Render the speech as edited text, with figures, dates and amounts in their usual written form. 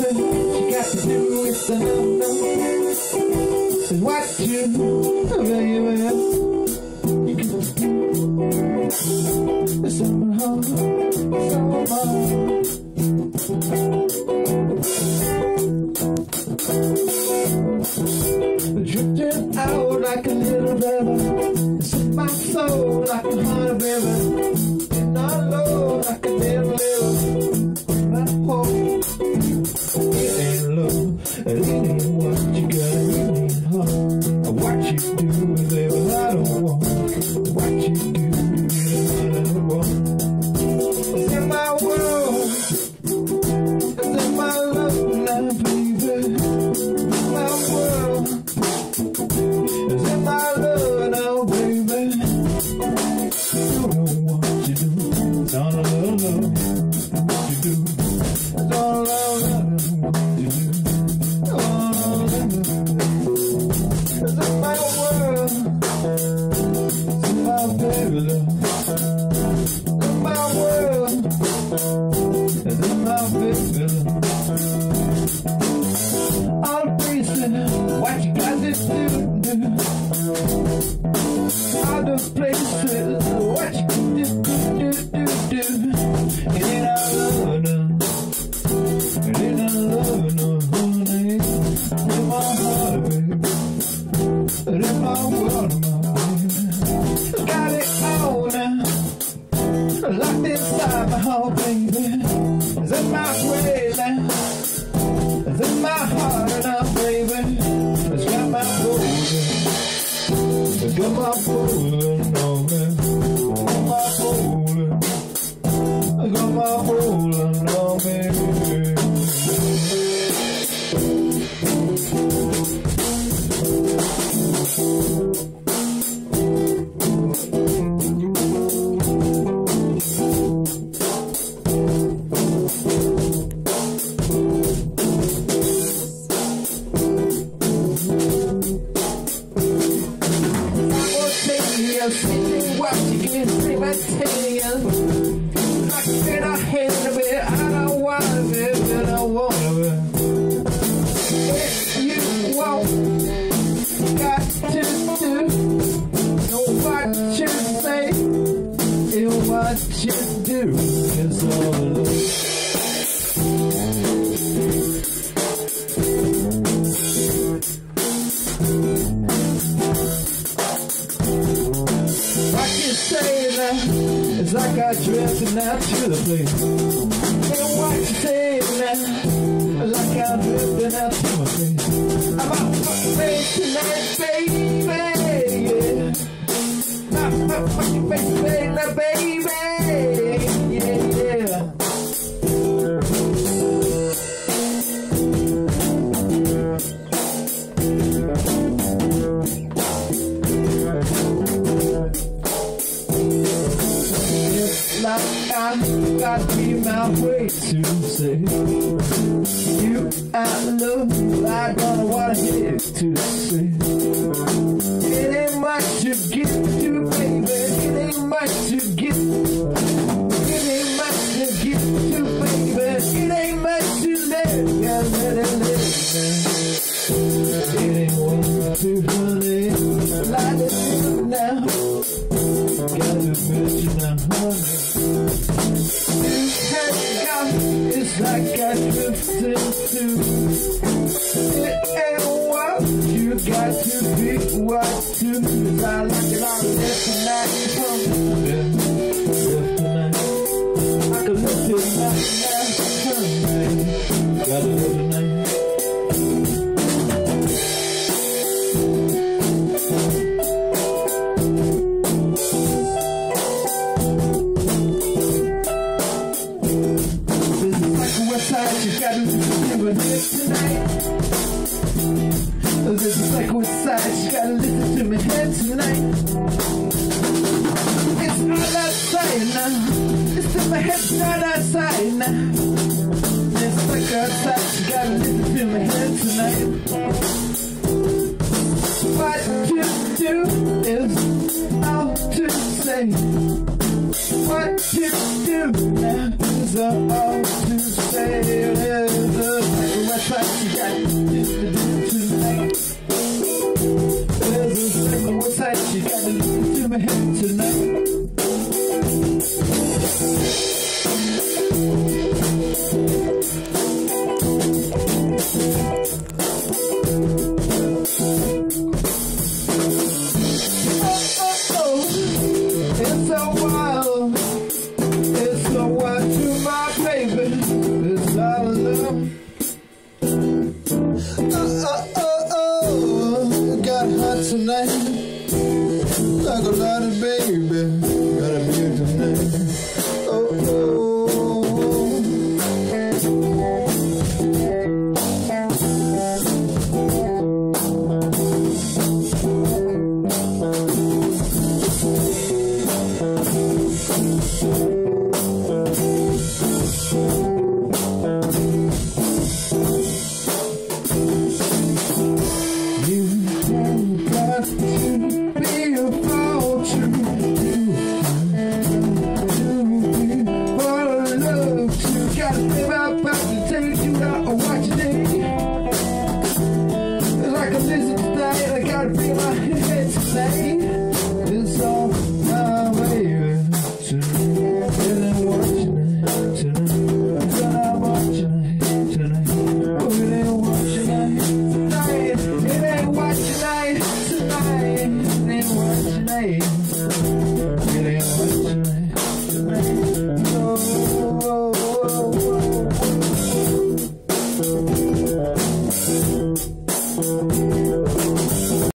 She got to do with the no-no. So what you do, baby? It's in my heart, it's on my mind. Drifting out like a little river, it's in my soul like a honey river, and I know like a little my heart. It ain't love, it ain't what you got, it ain't hard. What you do, baby, I don't want. What you do, I don't want. It's in my world, it's in my love now, baby. My world, it's in my love now, baby. You know what you do, it's all love, what you do. It's all love, what you do. It's in my world, it's in my baby love. It's in my world, it's in my baby love. All places, what you got to do. All the places, what you do. It ain't all love now. It ain't all love no, honey. In my heart, baby. But in my world, my baby. Got it all now. Locked inside my heart, baby. It's in my way now. It's in my heart now, baby. It's got my bowling. It's got my bowling on me. Got my bowling. I got my bowling on me. What you can see my tail. I said I hate it, I don't wanna be, I don't wanna be. If you want, got to do. Know what you say, and what you do is all alone. It's like I drifted out to the place. And what you say now, it's like I'm drifting out to my place. I'm out fucking face tonight, baby, yeah. Out fucking face tonight, baby, yeah. I got to be my way to say you out love, I gonna wanna hear to say it ain't much to get to, baby. It ain't much to get. It ain't much to get to, baby. It ain't much to let. Gotta let it live. It ain't one to honey. Like it now. Gotta admit you now, honey. It's like I drifted to. It ain't what you got to be, what to do. I like it all left tonight. Left tonight. I can live tonight now. Gotta live tonight. You gotta live tonight. This is like what's side. You gotta listen to me head tonight. It's all outside now. It's in my head, not outside now. It's like outside. You gotta listen to me head tonight. What you do is all to say. What you do now is all to say. Got hot tonight, like a lot of baby. Got a beautiful tonight. Oh, oh, oh.